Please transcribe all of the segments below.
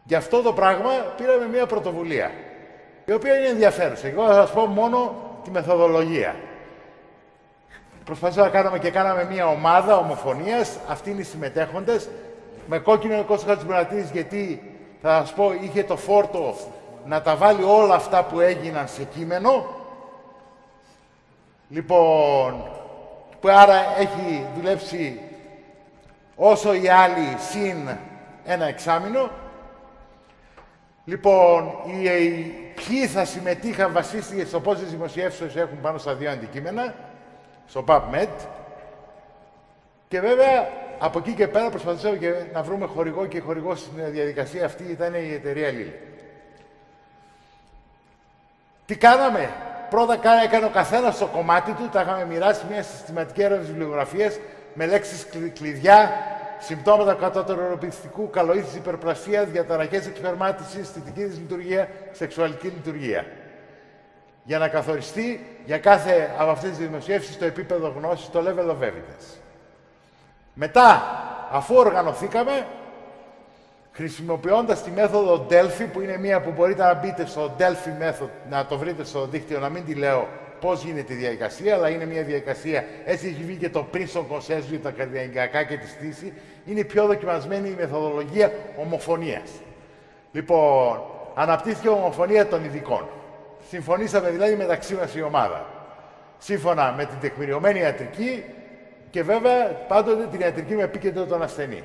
Για αυτό το πράγμα πήραμε μια πρωτοβουλία, η οποία είναι ενδιαφέρουσα. Εγώ θα σας πω μόνο τη μεθοδολογία. Προσπαθήσαμε και κάναμε μια ομάδα ομοφωνίας, αυτοί είναι οι συμμετέχοντες, με κόκκινο ο Κώστας Χατζημουρατίδης, γιατί θα σας πω είχε το φόρτο να τα βάλει όλα αυτά που έγιναν σε κείμενο. Λοιπόν, που άρα έχει δουλέψει όσο οι άλλοι συν ένα εξάμηνο. Λοιπόν, ποιοι θα συμμετείχαν βασίστηκε στο πόσες δημοσιεύσεις έχουν πάνω στα δύο αντικείμενα, στο PubMed. Και βέβαια, από εκεί και πέρα προσπαθήσαμε και να βρούμε χορηγό, και χορηγό στην διαδικασία αυτή ήταν η εταιρεία Lilly. Τι κάναμε? Πρώτα έκανε ο καθένας στο κομμάτι του, τα είχαμε μοιράσει μια συστηματική έρευνα βιβλιογραφίας με λέξεις κλειδιά, συμπτώματα κατώτερου ερωτικού, καλοήθηση, υπερπλασία, διαταραχές εξπερμάτισης, αισθητική δυσλειτουργία, σεξουαλική λειτουργία. Για να καθοριστεί για κάθε από αυτές τις δημοσιεύσεις το επίπεδο γνώσης, το level of evidence. Μετά, αφού οργανωθήκαμε, χρησιμοποιώντας τη μέθοδο Delphi, που είναι μία που μπορείτε να μπείτε στο Delphi Method, να το βρείτε στο δίκτυο, να μην τη λέω πώς γίνεται η διαδικασία, αλλά είναι μια διαδικασία, έτσι έχει βγει και το Princeton Consensus για τα καρδιαγγειακά και τη στήση, είναι η πιο δοκιμασμένη μεθοδολογία ομοφωνίας. Λοιπόν, αναπτύχθηκε η ομοφωνία των ειδικών. Συμφωνήσαμε δηλαδή μεταξύ μας η ομάδα. Σύμφωνα με την τεκμηριωμένη ιατρική και βέβαια πάντοτε την ιατρική με επίκεντρο τον ασθενή.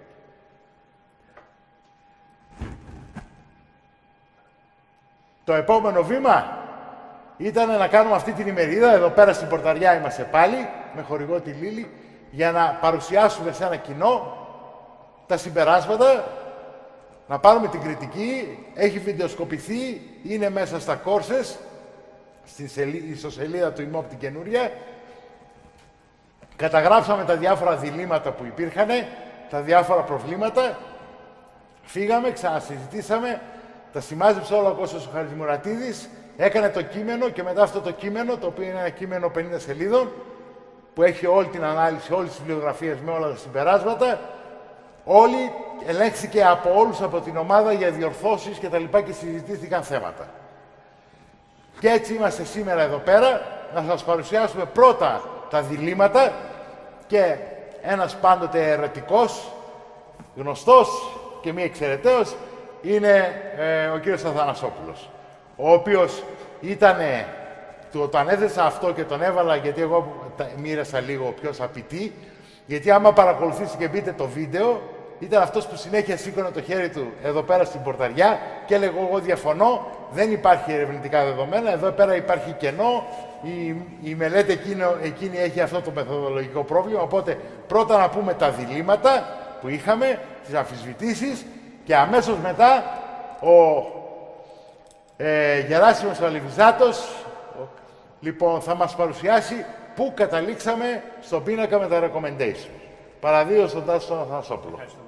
Το επόμενο βήμα ήταν να κάνουμε αυτή την ημερίδα, εδώ πέρα στην Πορταριά είμαστε πάλι, με χορηγό τη Lilly, για να παρουσιάσουμε σε ένα κοινό τα συμπεράσματα, να πάρουμε την κριτική, έχει βιντεοσκοπηθεί, είναι μέσα στα courses, στην ιστοσελίδα του ΙΜΟΠ την καινούρια. Καταγράψαμε τα διάφορα διλήμματα που υπήρχαν, τα διάφορα προβλήματα, φύγαμε, ξανασυζητήσαμε, τα σημάζεψε όλα ο Κώστας Χατζημουρατίδης, έκανε το κείμενο και μετά αυτό το κείμενο, το οποίο είναι ένα κείμενο 50 σελίδων, που έχει όλη την ανάλυση, όλες τις βιβλιογραφίες με όλα τα συμπεράσματα, όλοι ελέγχθηκε από όλους από την ομάδα για διορθώσεις και τα λοιπά και συζητήθηκαν θέματα. Και έτσι είμαστε σήμερα εδώ πέρα, να σας παρουσιάσουμε πρώτα τα διλήμματα και ένας πάντοτε ερετικός, γνωστός και μη εξαιρεταίος, είναι ο κύριος Αθανασόπουλος, ο οποίος ήτανε, το ανέθεσα αυτό και τον έβαλα γιατί εγώ μοίρασα λίγο ποιος απειτεί, γιατί άμα παρακολουθήσει και μπείτε το βίντεο, ήταν αυτός που συνέχεια σήκωνε το χέρι του εδώ πέρα στην Πορταριά και έλεγε εγώ διαφωνώ, δεν υπάρχει ερευνητικά δεδομένα, εδώ πέρα υπάρχει κενό, η μελέτη εκείνη έχει αυτό το μεθοδολογικό πρόβλημα, οπότε πρώτα να πούμε τα διλήμματα που είχαμε, τις αμφισβητήσεις και αμέσως μετά ο Γεράσιμος Αλιβιζάτος λοιπόν θα μας παρουσιάσει πού καταλήξαμε στον πίνακα με τα recommendations. Παραδείω στον Τάσο Αθανασόπουλο.